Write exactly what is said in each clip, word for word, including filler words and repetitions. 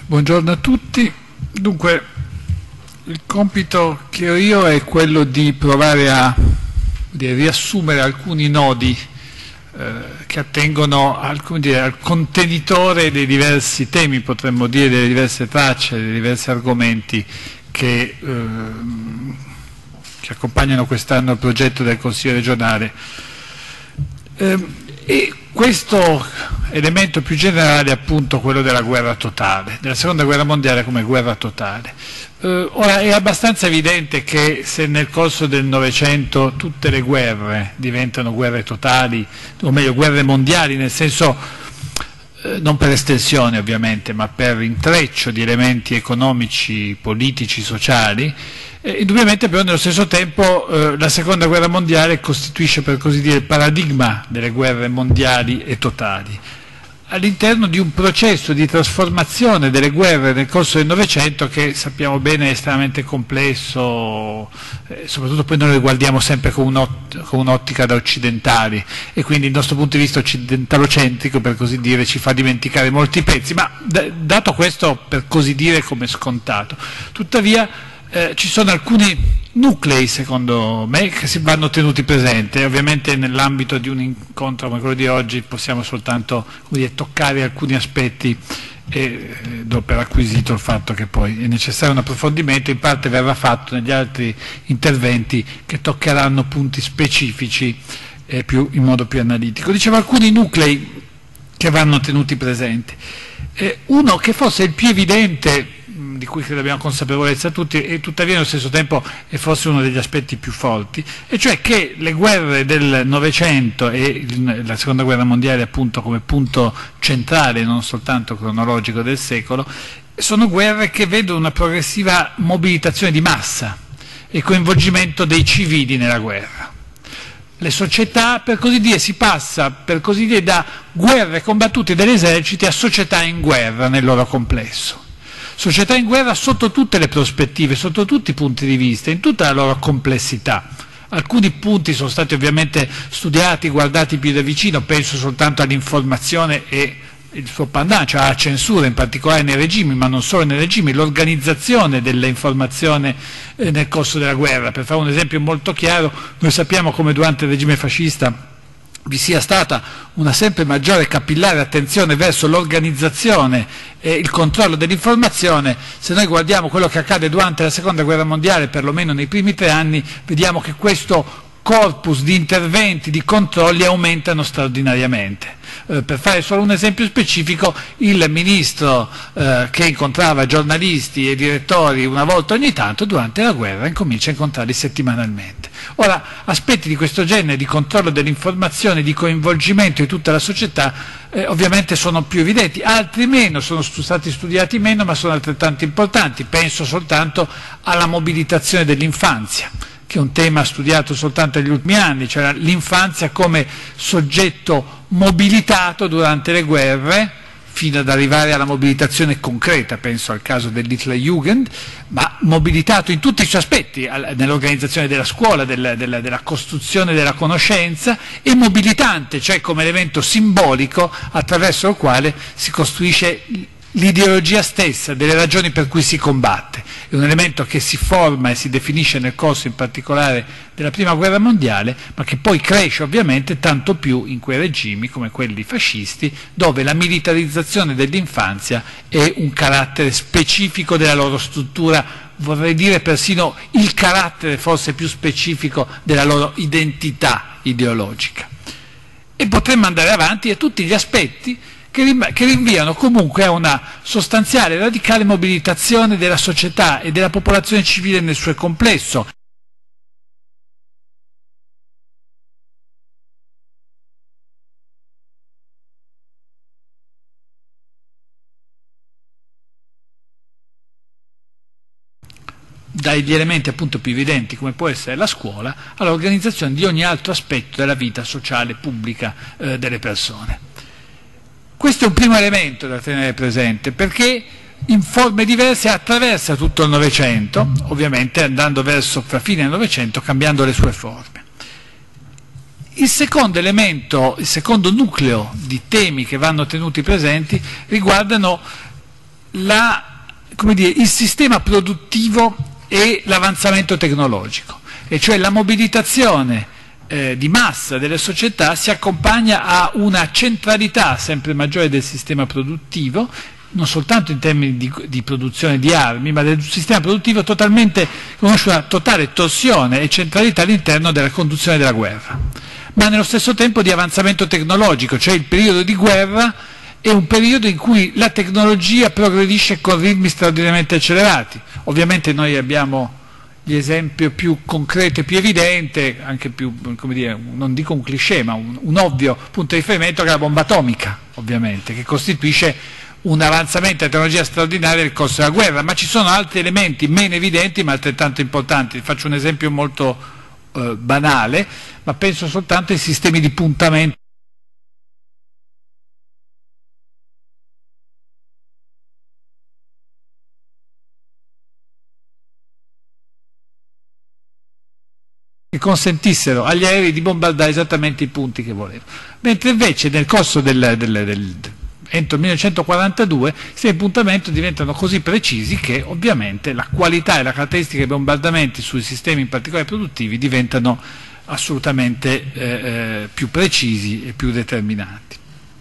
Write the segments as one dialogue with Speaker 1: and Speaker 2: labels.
Speaker 1: Buongiorno a tutti. Dunque, il compito che ho io è quello di provare a di riassumere alcuni nodi eh, che attengono al, come dire, al contenitore dei diversi temi, potremmo dire, delle diverse tracce, dei diversi argomenti che, eh, che accompagnano quest'anno il progetto del Consiglio regionale. Eh, e questo elemento più generale è appunto quello della guerra totale, della seconda guerra mondiale come guerra totale. Eh, ora è abbastanza evidente che se nel corso del Novecento tutte le guerre diventano guerre totali, o meglio guerre mondiali, nel senso eh, non per estensione ovviamente, ma per intreccio di elementi economici, politici, sociali, Eh, indubbiamente però nello stesso tempo eh, la seconda guerra mondiale costituisce, per così dire, il paradigma delle guerre mondiali e totali, all'interno di un processo di trasformazione delle guerre nel corso del Novecento che sappiamo bene è estremamente complesso, eh, soprattutto poi noi le guardiamo sempre con un'ottica da occidentali e quindi il nostro punto di vista occidentalocentrico, per così dire, ci fa dimenticare molti pezzi, ma dato questo per così dire come scontato, tuttavia Eh, ci sono alcuni nuclei, secondo me, che si vanno tenuti presenti. Ovviamente nell'ambito di un incontro come quello di oggi possiamo soltanto, come dire, toccare alcuni aspetti e eh, do per acquisito il fatto che poi è necessario un approfondimento, in parte verrà fatto negli altri interventi che toccheranno punti specifici eh, più, in modo più analitico. Dicevo alcuni nuclei che vanno tenuti presenti. Eh, uno che forse è il più evidente, di cui credo abbiamo consapevolezza tutti, e tuttavia nello stesso tempo è forse uno degli aspetti più forti, e cioè che le guerre del Novecento e la seconda guerra mondiale appunto come punto centrale, non soltanto cronologico del secolo, sono guerre che vedono una progressiva mobilitazione di massa e coinvolgimento dei civili nella guerra. Le società, per così dire, si passa per così dire da guerre combattute dagli eserciti a società in guerra nel loro complesso. Società in guerra sotto tutte le prospettive, sotto tutti i punti di vista, in tutta la loro complessità. Alcuni punti sono stati ovviamente studiati, guardati più da vicino, penso soltanto all'informazione e il suo pandan, cioè alla censura, in particolare nei regimi, ma non solo nei regimi, l'organizzazione dell'informazione eh, nel corso della guerra. Per fare un esempio molto chiaro, noi sappiamo come durante il regime fascista vi sia stata una sempre maggiore capillare attenzione verso l'organizzazione e il controllo dell'informazione. Se noi guardiamo quello che accade durante la seconda guerra mondiale, perlomeno nei primi tre anni, vediamo che questo corpus di interventi, di controlli aumentano straordinariamente. Eh, per fare solo un esempio specifico, il ministro eh, che incontrava giornalisti e direttori una volta ogni tanto durante la guerra incomincia a incontrarli settimanalmente. Ora, aspetti di questo genere, di controllo dell'informazione, di coinvolgimento di tutta la società, eh, ovviamente sono più evidenti, altri meno, sono stati studiati meno, ma sono altrettanto importanti. Penso soltanto alla mobilitazione dell'infanzia, che è un tema studiato soltanto negli ultimi anni, cioè l'infanzia come soggetto mobilitato durante le guerre, fino ad arrivare alla mobilitazione concreta, penso al caso dell'Hitlerjugend, ma mobilitato in tutti i suoi aspetti, nell'organizzazione della scuola, della, della, della costruzione della conoscenza, e mobilitante, cioè come elemento simbolico attraverso il quale si costruisce l'ideologia stessa delle ragioni per cui si combatte. È un elemento che si forma e si definisce nel corso in particolare della prima guerra mondiale, ma che poi cresce ovviamente tanto più in quei regimi come quelli fascisti, dove la militarizzazione dell'infanzia è un carattere specifico della loro struttura, vorrei dire persino il carattere forse più specifico della loro identità ideologica. E potremmo andare avanti a tutti gli aspetti che rinviano comunque a una sostanziale e radicale mobilitazione della società e della popolazione civile nel suo complesso. Dagli elementi appunto più evidenti, come può essere la scuola, all'organizzazione di ogni altro aspetto della vita sociale pubblica eh, delle persone. Questo è un primo elemento da tenere presente, perché in forme diverse attraversa tutto il Novecento, ovviamente andando verso la fine del Novecento, cambiando le sue forme. Il secondo elemento, il secondo nucleo di temi che vanno tenuti presenti riguardano la, come dire, il sistema produttivo e l'avanzamento tecnologico, e cioè la mobilitazione eh, di massa delle società si accompagna a una centralità sempre maggiore del sistema produttivo, non soltanto in termini di, di produzione di armi, ma del sistema produttivo totalmente, conosce una totale torsione e centralità all'interno della conduzione della guerra, ma nello stesso tempo di avanzamento tecnologico, cioè il periodo di guerra è un periodo in cui la tecnologia progredisce con ritmi straordinariamente accelerati. Ovviamente noi abbiamo l'esempio più concreto e più evidente, anche più, come dire, non dico un cliché, ma un, un ovvio punto di riferimento, che è la bomba atomica, ovviamente, che costituisce un avanzamento della tecnologia straordinaria nel corso della guerra, ma ci sono altri elementi meno evidenti ma altrettanto importanti. Faccio un esempio molto eh, banale, ma penso soltanto ai sistemi di puntamento che consentissero agli aerei di bombardare esattamente i punti che volevano, mentre invece nel corso del, del, del entro il millenovecentoquarantadue questi puntamenti diventano così precisi che ovviamente la qualità e la caratteristica dei bombardamenti sui sistemi in particolare produttivi diventano assolutamente eh, eh, più precisi e più determinanti.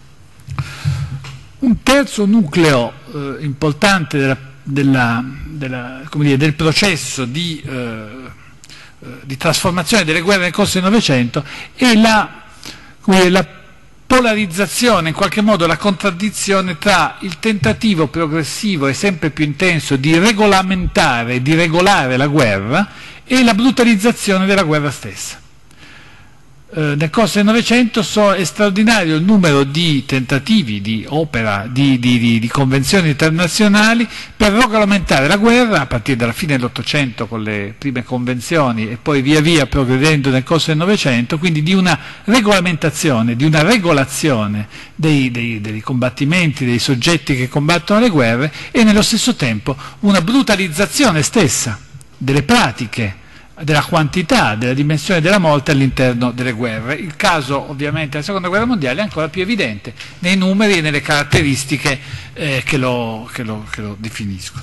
Speaker 1: Un terzo nucleo eh, importante della, della, della, come dire, del processo di, eh, di trasformazione delle guerre nel corso del Novecento è la, come dire, la polarizzazione, in qualche modo la contraddizione tra il tentativo progressivo e sempre più intenso di regolamentare, di regolare la guerra e la brutalizzazione della guerra stessa. Eh, nel corso del Novecento so, è straordinario il numero di tentativi, di opera, di, di, di, di convenzioni internazionali per regolamentare la guerra, a partire dalla fine dell'Ottocento con le prime convenzioni e poi via via progredendo nel corso del Novecento, quindi di una regolamentazione, di una regolazione dei, dei, dei combattimenti, dei soggetti che combattono le guerre, e nello stesso tempo una brutalizzazione stessa delle pratiche, della quantità, della dimensione della morte all'interno delle guerre. Il caso ovviamente della seconda guerra mondiale è ancora più evidente nei numeri e nelle caratteristiche eh, che, lo, che, lo, che lo definiscono.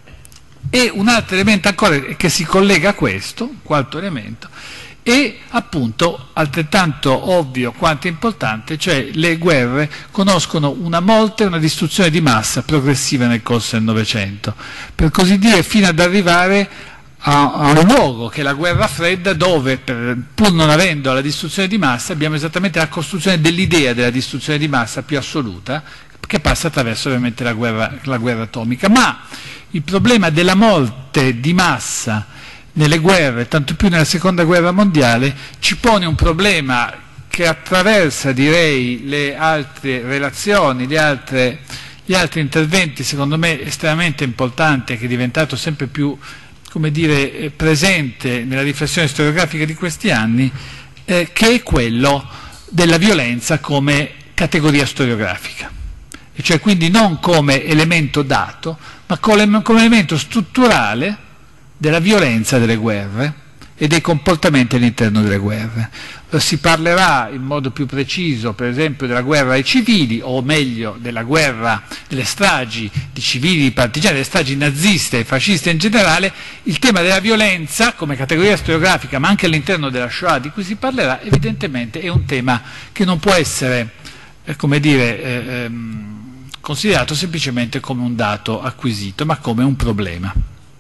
Speaker 1: E un altro elemento ancora che si collega a questo, un quarto elemento, è appunto altrettanto ovvio quanto importante, cioè le guerre conoscono una morte e una distruzione di massa progressiva nel corso del Novecento, per così dire, fino ad arrivare a, a un luogo che è la guerra fredda, dove per, pur non avendo la distruzione di massa abbiamo esattamente la costruzione dell'idea della distruzione di massa più assoluta, che passa attraverso ovviamente la guerra, la guerra atomica. Ma il problema della morte di massa nelle guerre, tanto più nella seconda guerra mondiale, ci pone un problema che attraversa, direi, le altre relazioni, le altre, gli altri interventi, secondo me estremamente importanti, che è diventato sempre più, come dire, presente nella riflessione storiografica di questi anni, eh, che è quello della violenza come categoria storiografica, e cioè quindi non come elemento dato, ma come, come elemento strutturale della violenza delle guerre e dei comportamenti all'interno delle guerre. Si parlerà in modo più preciso, per esempio, della guerra ai civili, o meglio della guerra, delle stragi di civili, di partigiani, delle stragi naziste e fasciste in generale. Il tema della violenza come categoria storiografica, ma anche all'interno della Shoah di cui si parlerà, evidentemente è un tema che non può essere, eh, come dire, eh, ehm, considerato semplicemente come un dato acquisito, ma come un problema.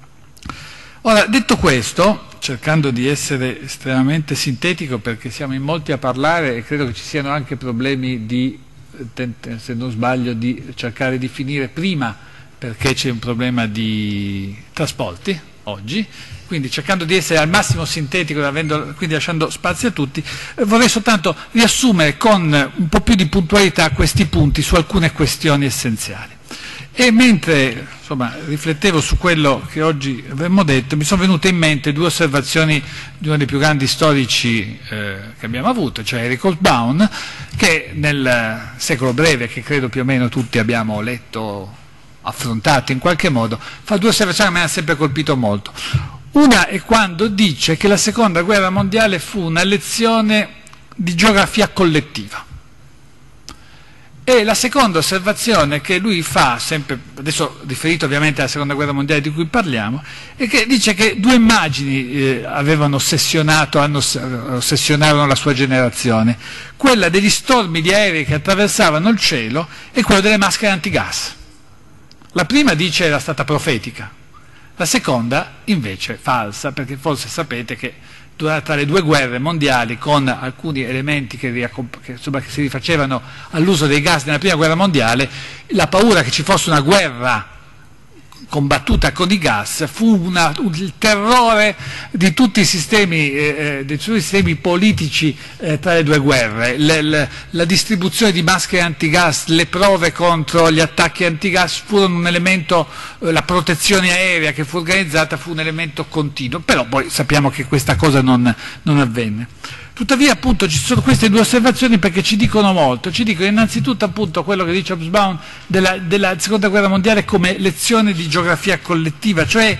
Speaker 1: Ora, detto questo, cercando di essere estremamente sintetico, perché siamo in molti a parlare e credo che ci siano anche problemi di, se non sbaglio, di cercare di finire prima, perché c'è un problema di trasporti oggi, quindi cercando di essere al massimo sintetico, avendo, quindi lasciando spazio a tutti, eh, vorrei soltanto riassumere con un po' più di puntualità questi punti su alcune questioni essenziali. E mentre insomma, riflettevo su quello che oggi avremmo detto, mi sono venute in mente due osservazioni di uno dei più grandi storici eh, che abbiamo avuto, cioè Eric Hobsbawm, che nel secolo breve, che credo più o meno tutti abbiamo letto, affrontato in qualche modo, fa due osservazioni che mi hanno sempre colpito molto. Una è quando dice che la seconda guerra mondiale fu una lezione di geografia collettiva. E la seconda osservazione che lui fa, sempre, adesso riferito ovviamente alla seconda guerra mondiale di cui parliamo, è che dice che due immagini eh, avevano ossessionato, hanno, ossessionarono la sua generazione, quella degli stormi di aerei che attraversavano il cielo e quello delle maschere antigas. La prima dice era stata profetica, la seconda invece falsa, perché forse sapete che tra le due guerre mondiali, con alcuni elementi che, che, insomma, che si rifacevano all'uso dei gas nella prima guerra mondiale, la paura che ci fosse una guerra combattuta con i gas fu una, il terrore di tutti i sistemi, eh, di tutti i sistemi politici eh, tra le due guerre. Le, le, la distribuzione di maschere antigas, le prove contro gli attacchi antigas furono un elemento, eh, la protezione aerea che fu organizzata fu un elemento continuo, però poi sappiamo che questa cosa non, non avvenne. Tuttavia appunto ci sono queste due osservazioni perché ci dicono molto, ci dicono innanzitutto appunto quello che dice Hobsbawm della, della seconda guerra mondiale come lezione di geografia collettiva, cioè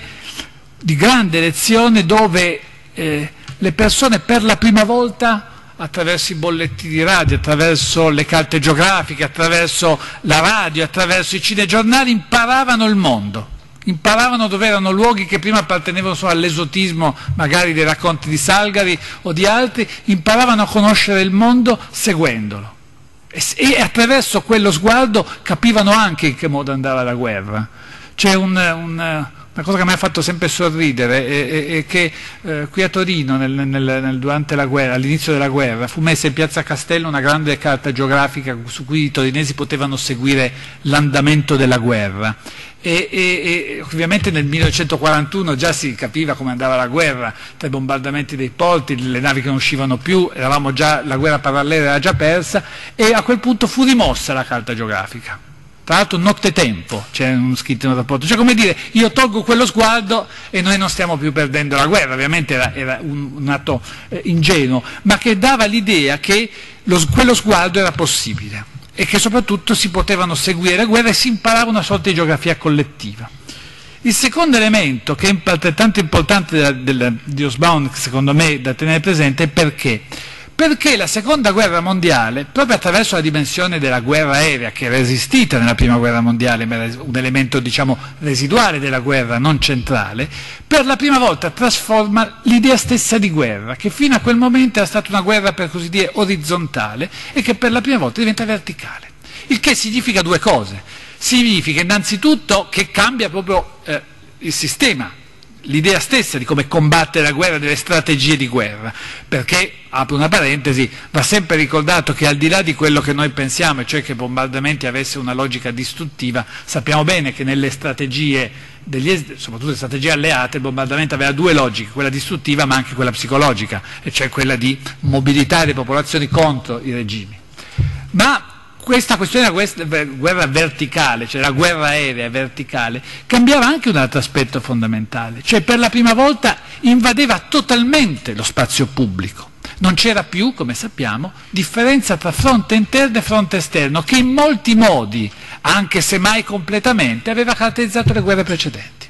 Speaker 1: di grande lezione dove eh, le persone per la prima volta attraverso i bollettini di radio, attraverso le carte geografiche, attraverso la radio, attraverso i cinegiornali imparavano il mondo. Imparavano dove erano luoghi che prima appartenevano solo all'esotismo, magari dei racconti di Salgari o di altri, imparavano a conoscere il mondo seguendolo. E, e attraverso quello sguardo capivano anche in che modo andava la guerra. C'è un, un, una cosa che mi ha fatto sempre sorridere, è, è, è che eh, qui a Torino, nel, nel, nel, durante la guerra, all'inizio della guerra, fu messa in Piazza Castello una grande carta geografica su cui i torinesi potevano seguire l'andamento della guerra. E, e, e ovviamente nel millenovecentoquarantuno già si capiva come andava la guerra, tra i bombardamenti dei porti, le navi che non uscivano più, eravamo già, la guerra parallela era già persa, e a quel punto fu rimossa la carta geografica. Tra l'altro nottetempo c'è un scritto in un rapporto, cioè come dire, io tolgo quello sguardo e noi non stiamo più perdendo la guerra. Ovviamente era, era un, un atto eh, ingenuo, ma che dava l'idea che lo, quello sguardo era possibile e che soprattutto si potevano seguire le guerre e si imparava una sorta di geografia collettiva. Il secondo elemento, che è altrettanto importante della, della, di Hobsbawm, secondo me, da tenere presente, è perché. Perché la seconda guerra mondiale, proprio attraverso la dimensione della guerra aerea, che era esistita nella prima guerra mondiale, ma era un elemento, diciamo, residuale della guerra, non centrale, per la prima volta trasforma l'idea stessa di guerra, che fino a quel momento era stata una guerra, per così dire, orizzontale, e che per la prima volta diventa verticale. Il che significa due cose. Significa innanzitutto che cambia proprio eh, il sistema, l'idea stessa di come combattere la guerra, delle strategie di guerra, perché, apro una parentesi, va sempre ricordato che al di là di quello che noi pensiamo, cioè che i bombardamenti avessero una logica distruttiva, sappiamo bene che nelle strategie, degli, soprattutto le strategie alleate, il bombardamento aveva due logiche, quella distruttiva ma anche quella psicologica, e cioè quella di mobilitare le popolazioni contro i regimi. Ma questa questione della guerra verticale, cioè la guerra aerea verticale, cambiava anche un altro aspetto fondamentale, cioè per la prima volta invadeva totalmente lo spazio pubblico. Non c'era più, come sappiamo, differenza tra fronte interno e fronte esterno, che in molti modi, anche se mai completamente, aveva caratterizzato le guerre precedenti.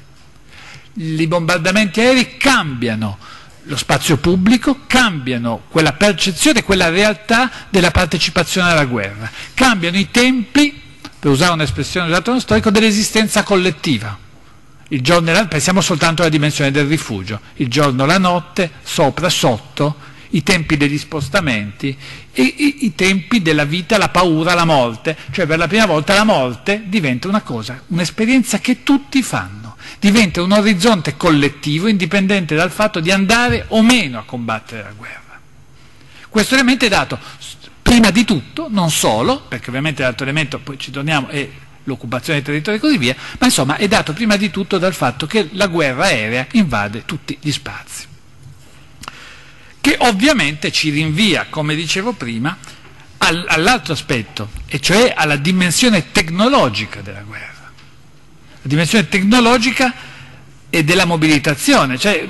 Speaker 1: I bombardamenti aerei cambiano lo spazio pubblico, cambiano quella percezione, quella realtà della partecipazione alla guerra, cambiano i tempi, per usare un'espressione usata da uno storico, dell'esistenza collettiva. Il giorno e la, pensiamo soltanto alla dimensione del rifugio, il giorno, la notte, sopra, sotto, i tempi degli spostamenti e i, i tempi della vita, la paura, la morte, cioè per la prima volta la morte diventa una cosa, un'esperienza che tutti fanno. Diventa un orizzonte collettivo indipendente dal fatto di andare o meno a combattere la guerra. Questo elemento è dato prima di tutto, non solo, perché ovviamente l'altro elemento, poi ci torniamo, è l'occupazione dei territori e così via, ma insomma è dato prima di tutto dal fatto che la guerra aerea invade tutti gli spazi. Che ovviamente ci rinvia, come dicevo prima, all'altro aspetto, e cioè alla dimensione tecnologica della guerra. La dimensione tecnologica e della mobilitazione, cioè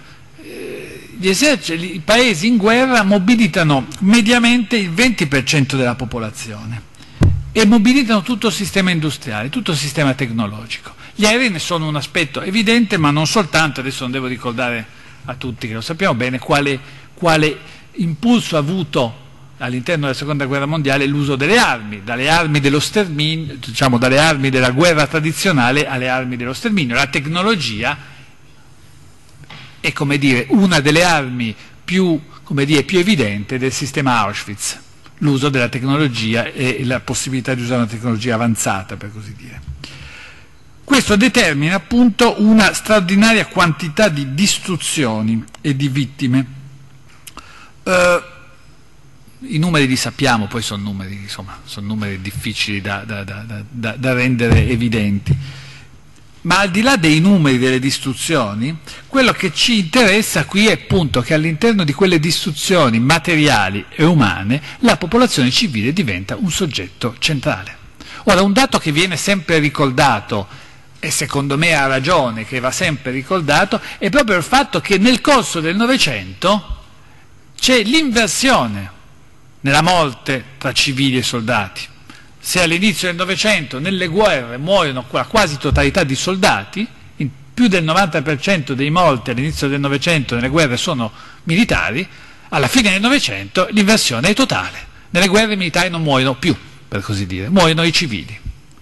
Speaker 1: gli eserciti, i paesi in guerra mobilitano mediamente il venti per cento della popolazione e mobilitano tutto il sistema industriale, tutto il sistema tecnologico. Gli aerei ne sono un aspetto evidente, ma non soltanto, adesso non devo ricordare a tutti che lo sappiamo bene, quale, quale impulso ha avuto all'interno della seconda guerra mondiale l'uso delle armi, dalle armi dello sterminio, diciamo dalle armi della guerra tradizionale alle armi dello sterminio. La tecnologia è, come dire, una delle armi più, come dire, più evidente del sistema Auschwitz, l'uso della tecnologia e la possibilità di usare una tecnologia avanzata, per così dire. Questo determina appunto una straordinaria quantità di distruzioni e di vittime. Uh, I numeri li sappiamo, poi sono numeri, insomma, sono numeri difficili da, da, da, da, da rendere evidenti. Ma al di là dei numeri delle distruzioni, quello che ci interessa qui è appunto che all'interno di quelle distruzioni materiali e umane la popolazione civile diventa un soggetto centrale. Ora, un dato che viene sempre ricordato, e secondo me ha ragione che va sempre ricordato, è proprio il fatto che nel corso del Novecento c'è l'inversione nella morte tra civili e soldati. Se all'inizio del Novecento nelle guerre muoiono la quasi totalità di soldati, in più del novanta per cento dei morti all'inizio del Novecento nelle guerre sono militari, alla fine del Novecento l'inversione è totale. Nelle guerre militari non muoiono più, per così dire, muoiono i civili.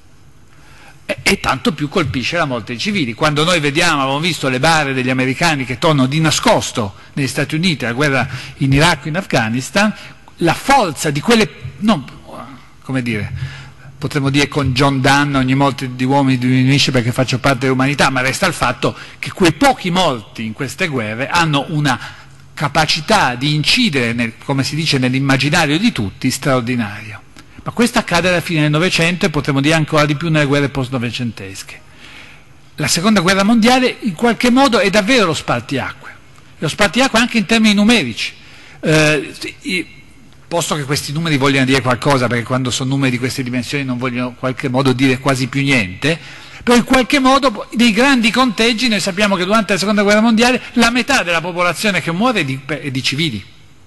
Speaker 1: E, e tanto più colpisce la morte dei civili. Quando noi vediamo, abbiamo visto le bare degli americani che tornano di nascosto negli Stati Uniti, la guerra in Iraq e in Afghanistan, la forza di quelle, non, come dire, potremmo dire con John Donne ogni morte di uomini diminuisce perché faccio parte dell'umanità, ma resta il fatto che quei pochi morti in queste guerre hanno una capacità di incidere, nel, come si dice, nell'immaginario di tutti, straordinario. Ma questo accade alla fine del Novecento e potremmo dire ancora di più nelle guerre post-novecentesche. La seconda guerra mondiale in qualche modo è davvero lo spartiacque, lo spartiacque anche in termini numerici. Eh, Posto che questi numeri vogliono dire qualcosa, perché quando sono numeri di queste dimensioni non vogliono in qualche modo dire quasi più niente, però in qualche modo dei grandi conteggi noi sappiamo che durante la seconda guerra mondiale la metà della popolazione che muore è di, è di civili.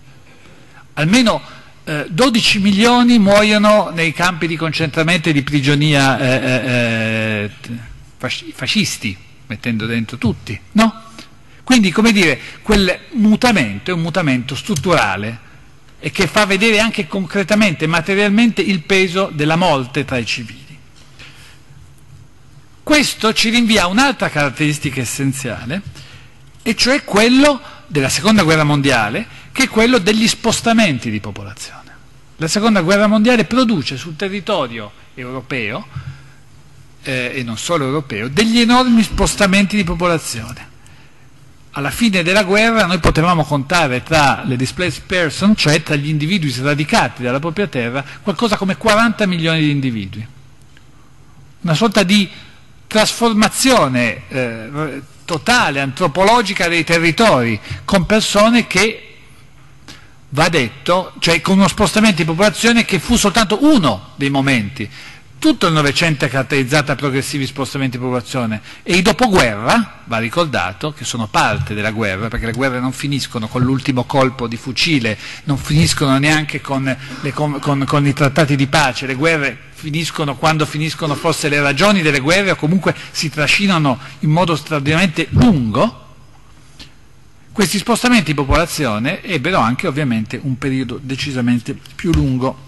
Speaker 1: Almeno eh, dodici milioni muoiono nei campi di concentramento e di prigionia eh, eh, fascisti, mettendo dentro tutti, no? Quindi, come dire, quel mutamento è un mutamento strutturale e che fa vedere anche concretamente, materialmente, il peso della morte tra i civili. Questo ci rinvia a un'altra caratteristica essenziale, e cioè quello della seconda guerra mondiale, che è quello degli spostamenti di popolazione. La seconda guerra mondiale produce sul territorio europeo, eh, e non solo europeo, degli enormi spostamenti di popolazione. Alla fine della guerra noi potevamo contare tra le displaced person, cioè tra gli individui sradicati dalla propria terra, qualcosa come quaranta milioni di individui. Una sorta di trasformazione eh, totale, antropologica dei territori, con persone che, va detto, cioè con uno spostamento di popolazione che fu soltanto uno dei momenti. Tutto il Novecento è caratterizzato da progressivi spostamenti di popolazione e i dopoguerra, va ricordato, che sono parte della guerra, perché le guerre non finiscono con l'ultimo colpo di fucile, non finiscono neanche con, le, con, con, con i trattati di pace, le guerre finiscono quando finiscono forse le ragioni delle guerre o comunque si trascinano in modo straordinariamente lungo. Questi spostamenti di popolazione ebbero anche ovviamente un periodo decisamente più lungo.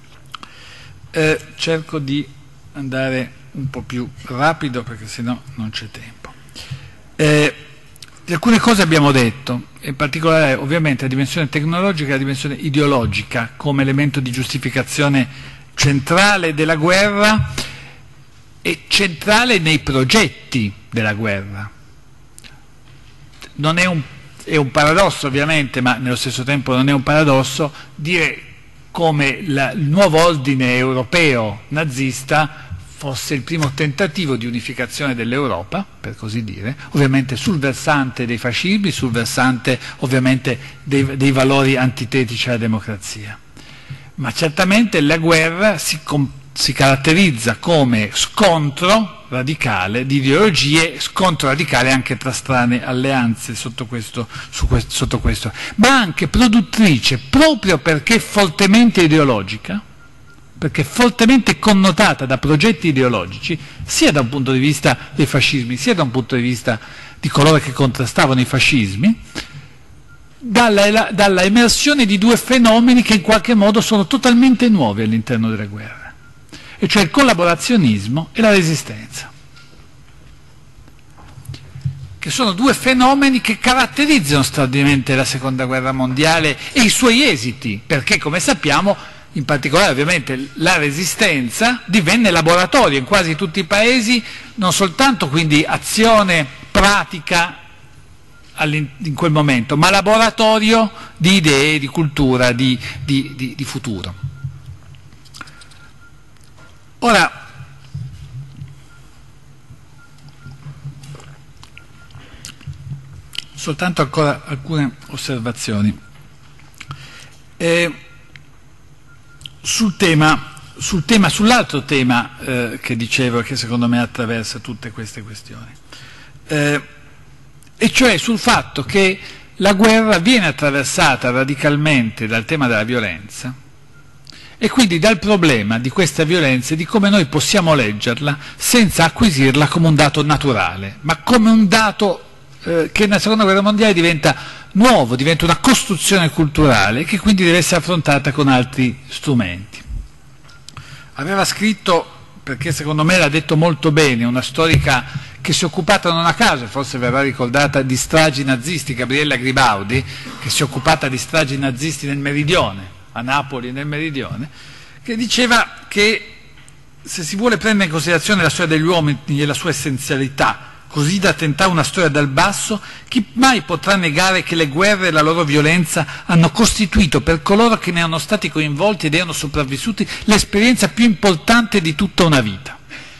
Speaker 1: Eh, cerco di andare un po' più rapido perché sennò non c'è tempo. Eh, di alcune cose abbiamo detto, in particolare ovviamente la dimensione tecnologica e la dimensione ideologica come elemento di giustificazione centrale della guerra e centrale nei progetti della guerra. Non è un, è un paradosso ovviamente, ma nello stesso tempo non è un paradosso dire come la, il nuovo ordine europeo nazista fosse il primo tentativo di unificazione dell'Europa, per così dire, ovviamente sul versante dei fascismi, sul versante ovviamente dei, dei valori antitetici alla democrazia. Ma certamente la guerra si, si caratterizza come scontro radicale di ideologie, scontro radicale anche tra strane alleanze sotto questo, su questo, sotto questo, ma anche produttrice, proprio perché fortemente ideologica, perché fortemente connotata da progetti ideologici, sia da un punto di vista dei fascismi, sia da un punto di vista di coloro che contrastavano i fascismi, dalla, dalla emersione di due fenomeni che in qualche modo sono totalmente nuovi all'interno delle guerre, e cioè il collaborazionismo e la resistenza, che sono due fenomeni che caratterizzano straordinariamente la seconda guerra mondiale e i suoi esiti, perché come sappiamo, in particolare ovviamente la resistenza divenne laboratorio in quasi tutti i paesi, non soltanto quindi azione pratica in quel momento, ma laboratorio di idee, di cultura, di, di, di, di futuro. Ora, soltanto ancora alcune osservazioni. Eh, sul tema, sul tema, sull'altro tema eh, che dicevo e che secondo me attraversa tutte queste questioni, eh, e cioè sul fatto che la guerra viene attraversata radicalmente dal tema della violenza e quindi dal problema di questa violenza e di come noi possiamo leggerla senza acquisirla come un dato naturale, ma come un dato eh, che nella seconda guerra mondiale diventa nuovo, diventa una costruzione culturale che quindi deve essere affrontata con altri strumenti. Aveva scritto, perché secondo me l'ha detto molto bene, una storica che si è occupata non a caso, forse verrà ricordata, di stragi nazisti, Gabriella Gribaudi, che si è occupata di stragi nazisti nel Meridione, a Napoli e nel Meridione, che diceva che se si vuole prendere in considerazione la storia degli uomini e la sua essenzialità, così da tentare una storia dal basso, chi mai potrà negare che le guerre e la loro violenza hanno costituito per coloro che ne erano stati coinvolti ed erano sopravvissuti l'esperienza più importante di tutta una vita?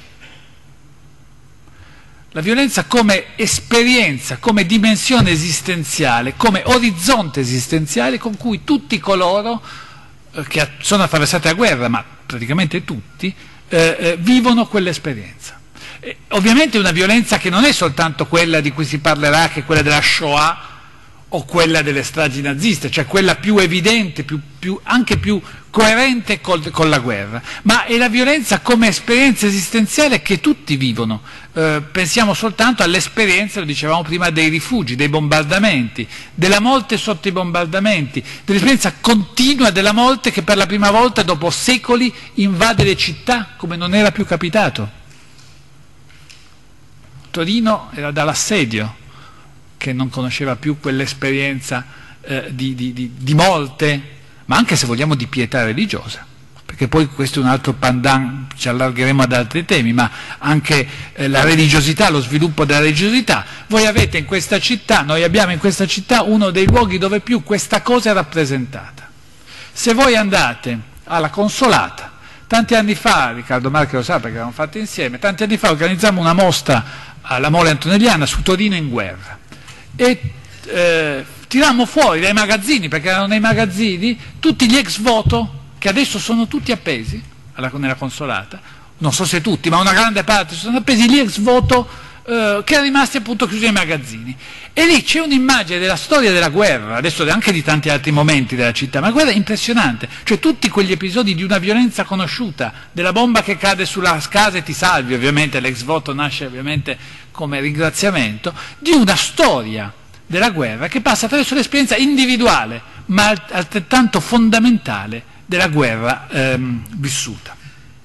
Speaker 1: La violenza come esperienza, come dimensione esistenziale, come orizzonte esistenziale con cui tutti coloro eh, che sono attraversati la guerra, ma praticamente tutti, eh, eh, vivono quell'esperienza. Eh, ovviamente una violenza che non è soltanto quella di cui si parlerà, che è quella della Shoah o quella delle stragi naziste, cioè quella più evidente, più, più, anche più coerente col, con la guerra, ma è la violenza come esperienza esistenziale che tutti vivono. Eh, pensiamo soltanto all'esperienza, lo dicevamo prima, dei rifugi, dei bombardamenti, della morte sotto i bombardamenti, dell'esperienza continua della morte che per la prima volta dopo secoli invade le città come non era più capitato. Torino era dall'assedio che non conosceva più quell'esperienza eh, di, di, di, di morte, ma anche, se vogliamo, di pietà religiosa, perché poi questo è un altro pandan, ci allargheremo ad altri temi, ma anche eh, la religiosità, lo sviluppo della religiosità. Voi avete in questa città, noi abbiamo in questa città uno dei luoghi dove più questa cosa è rappresentata. Se voi andate alla Consolata, tanti anni fa, Riccardo Marchi lo sa perché l'abbiamo fatto insieme, tanti anni fa organizzammo una mostra alla Mole Antonelliana su Torino in guerra, e eh, tirammo fuori dai magazzini, perché erano nei magazzini, tutti gli ex voto che adesso sono tutti appesi alla, nella Consolata, non so se tutti, ma una grande parte sono appesi gli ex voto eh, che erano rimasti appunto chiusi nei magazzini, e lì c'è un'immagine della storia della guerra, adesso anche di tanti altri momenti della città, ma la guerra è impressionante, cioè tutti quegli episodi di una violenza conosciuta, della bomba che cade sulla casa e ti salvi, ovviamente l'ex voto nasce ovviamente come ringraziamento, di una storia della guerra che passa attraverso l'esperienza individuale, ma altrettanto fondamentale, della guerra ehm, vissuta.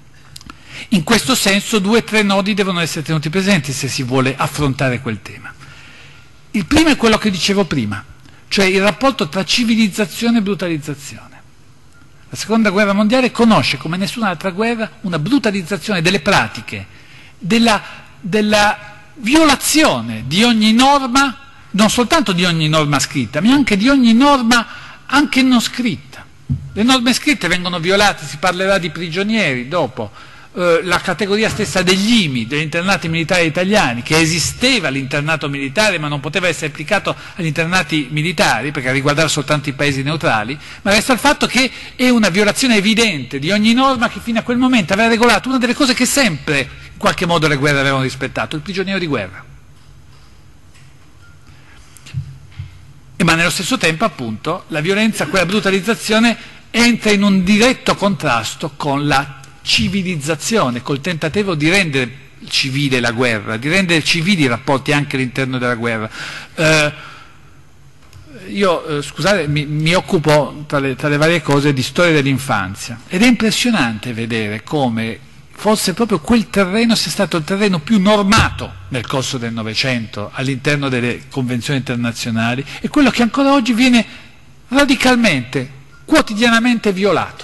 Speaker 1: In questo senso due o tre nodi devono essere tenuti presenti se si vuole affrontare quel tema. Il primo è quello che dicevo prima, cioè il rapporto tra civilizzazione e brutalizzazione. La seconda guerra mondiale conosce come nessun'altra guerra una brutalizzazione delle pratiche, della, della violazione di ogni norma, non soltanto di ogni norma scritta, ma anche di ogni norma anche non scritta. Le norme scritte vengono violate, si parlerà di prigionieri dopo, eh, la categoria stessa degli I M I, degli internati militari italiani, che esisteva l'internato militare ma non poteva essere applicato agli internati militari perché riguardava soltanto i paesi neutrali, ma resta il fatto che è una violazione evidente di ogni norma che fino a quel momento aveva regolato una delle cose che sempre in qualche modo le guerre avevano rispettato, il prigioniero di guerra. E ma nello stesso tempo, appunto, la violenza, quella brutalizzazione, entra in un diretto contrasto con la civilizzazione, col tentativo di rendere civile la guerra, di rendere civili i rapporti anche all'interno della guerra. Eh, io, eh, scusate, mi, mi occupo tra le, tra le varie cose di storia dell'infanzia ed è impressionante vedere come forse proprio quel terreno sia stato il terreno più normato nel corso del Novecento all'interno delle convenzioni internazionali e quello che ancora oggi viene radicalmente, quotidianamente violato.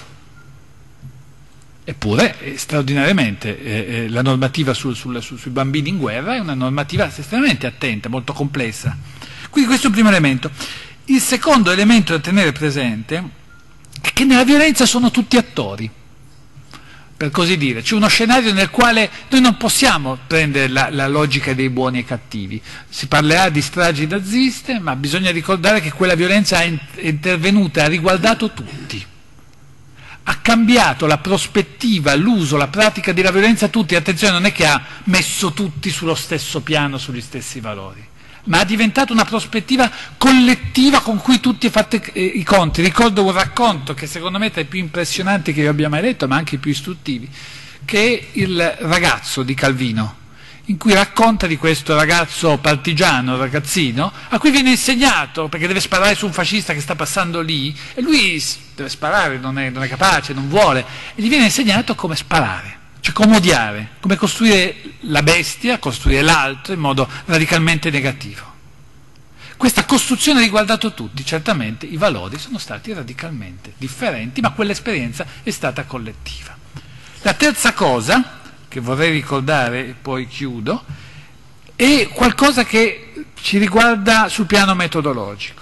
Speaker 1: Eppure, eh, straordinariamente, eh, eh, la normativa sul, sul, su, sui bambini in guerra è una normativa estremamente attenta, molto complessa. Quindi questo è il primo elemento. Il secondo elemento da tenere presente è che nella violenza sono tutti attori, per così dire. C'è uno scenario nel quale noi non possiamo prendere la, la logica dei buoni e cattivi. Si parlerà di stragi naziste, ma bisogna ricordare che quella violenza è intervenuta, ha riguardato tutti. Ha cambiato la prospettiva, l'uso, la pratica della violenza a tutti. Attenzione, non è che ha messo tutti sullo stesso piano, sugli stessi valori, ma è diventata una prospettiva collettiva con cui tutti fate eh, i conti. Ricordo un racconto che secondo me è tra i più impressionanti che io abbia mai letto, ma anche i più istruttivi, che è Il ragazzo di Calvino, in cui racconta di questo ragazzo partigiano, ragazzino, a cui viene insegnato, perché deve sparare su un fascista che sta passando lì, e lui deve sparare, non è, non è capace, non vuole, e gli viene insegnato come sparare, cioè come odiare, come costruire la bestia, costruire l'altro in modo radicalmente negativo. Questa costruzione ha riguardato tutti, certamente i valori sono stati radicalmente differenti, ma quell'esperienza è stata collettiva. La terza cosa che vorrei ricordare, e poi chiudo, è qualcosa che ci riguarda sul piano metodologico.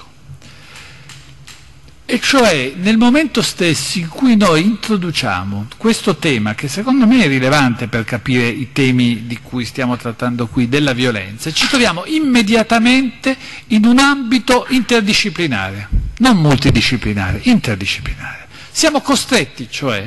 Speaker 1: E cioè nel momento stesso in cui noi introduciamo questo tema, che secondo me è rilevante per capire i temi di cui stiamo trattando qui, della violenza, ci troviamo immediatamente in un ambito interdisciplinare, non multidisciplinare, interdisciplinare. Siamo costretti, cioè,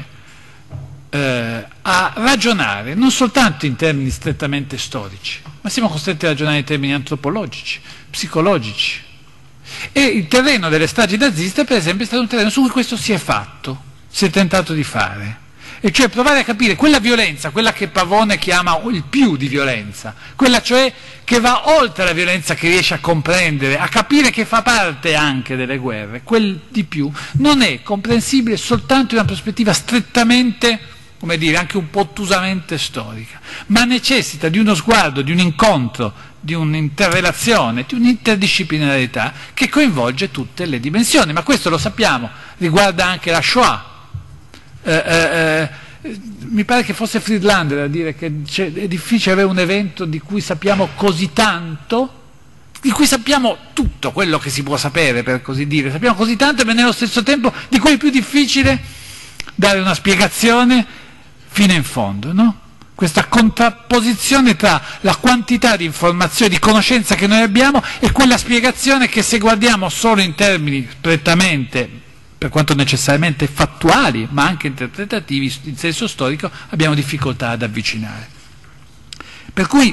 Speaker 1: eh, a ragionare non soltanto in termini strettamente storici, ma siamo costretti a ragionare in termini antropologici, psicologici. E il terreno delle stragi naziste, per esempio, è stato un terreno su cui questo si è fatto, si è tentato di fare, e cioè provare a capire quella violenza, quella che Pavone chiama il più di violenza, quella cioè che va oltre la violenza che riesce a comprendere, a capire che fa parte anche delle guerre. Quel di più non è comprensibile soltanto in una prospettiva strettamente, come dire, anche un po' ottusamente storica, ma necessita di uno sguardo, di un incontro, di un'interrelazione, di un'interdisciplinarietà che coinvolge tutte le dimensioni. Ma questo lo sappiamo, riguarda anche la Shoah. Eh, eh, eh, mi pare che fosse Friedlander a dire che è difficile avere un evento di cui sappiamo così tanto, di cui sappiamo tutto quello che si può sapere, per così dire, sappiamo così tanto, ma nello stesso tempo di cui è più difficile dare una spiegazione fino in fondo, no? Questa contrapposizione tra la quantità di informazioni, di conoscenza che noi abbiamo e quella spiegazione che, se guardiamo solo in termini prettamente, per quanto necessariamente fattuali, ma anche interpretativi in senso storico, abbiamo difficoltà ad avvicinare. Per cui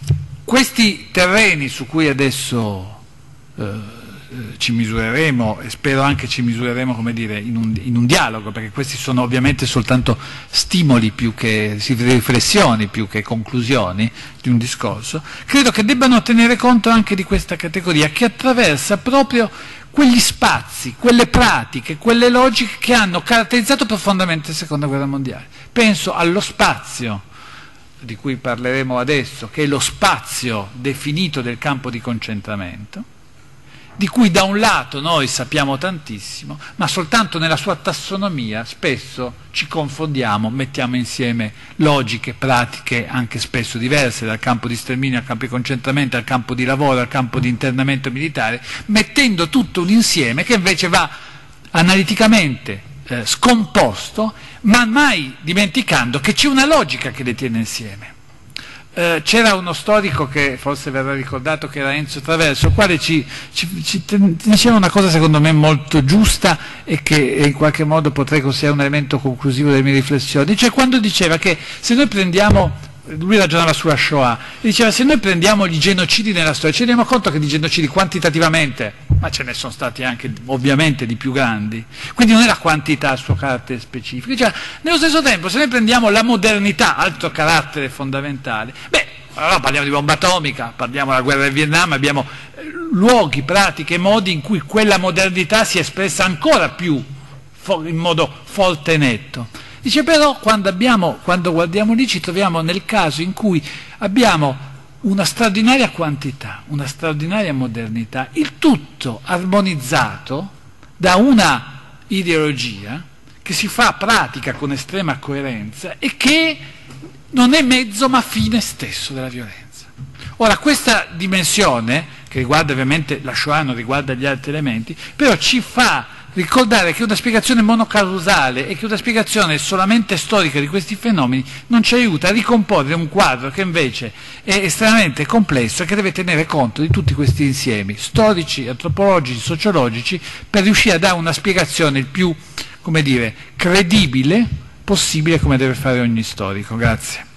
Speaker 1: questi terreni su cui adesso eh, ci misureremo, e spero anche ci misureremo, come dire, in un, in un dialogo, perché questi sono ovviamente soltanto stimoli più che riflessioni, più che conclusioni di un discorso, credo che debbano tenere conto anche di questa categoria che attraversa proprio quegli spazi, quelle pratiche, quelle logiche che hanno caratterizzato profondamente la Seconda Guerra Mondiale. Penso allo spazio di cui parleremo adesso, che è lo spazio definito del campo di concentramento, di cui da un lato noi sappiamo tantissimo, ma soltanto nella sua tassonomia spesso ci confondiamo, mettiamo insieme logiche, pratiche anche spesso diverse, dal campo di sterminio al campo di concentramento, al campo di lavoro, al campo di internamento militare, mettendo tutto un insieme che invece va analiticamente eh, scomposto, ma mai dimenticando che c'è una logica che le tiene insieme. Eh, c'era uno storico che forse verrà ricordato, che era Enzo Traverso, il quale ci, ci, ci diceva una cosa secondo me molto giusta e che in qualche modo potrei considerare un elemento conclusivo delle mie riflessioni, cioè quando diceva che se noi prendiamo, lui ragionava sulla Shoah, diceva se noi prendiamo gli genocidi nella storia, ci rendiamo conto che di genocidi quantitativamente, ma ce ne sono stati anche ovviamente di più grandi, quindi non è la quantità il suo carattere specifico. Diceva, nello stesso tempo se noi prendiamo la modernità, altro carattere fondamentale, beh, allora parliamo di bomba atomica, parliamo della guerra del Vietnam, abbiamo luoghi, pratiche, modi in cui quella modernità si è espressa ancora più in modo forte e netto. Dice però quando, abbiamo, quando guardiamo lì ci troviamo nel caso in cui abbiamo una straordinaria quantità, una straordinaria modernità, il tutto armonizzato da una ideologia che si fa pratica con estrema coerenza e che non è mezzo ma fine stesso della violenza. Ora questa dimensione, che riguarda ovviamente la Shoah, non riguarda gli altri elementi, però ci fa ricordare che una spiegazione monocausale e che una spiegazione solamente storica di questi fenomeni non ci aiuta a ricomporre un quadro che invece è estremamente complesso e che deve tenere conto di tutti questi insiemi storici, antropologici, sociologici, per riuscire a dare una spiegazione il più, come dire, credibile possibile, come deve fare ogni storico. Grazie.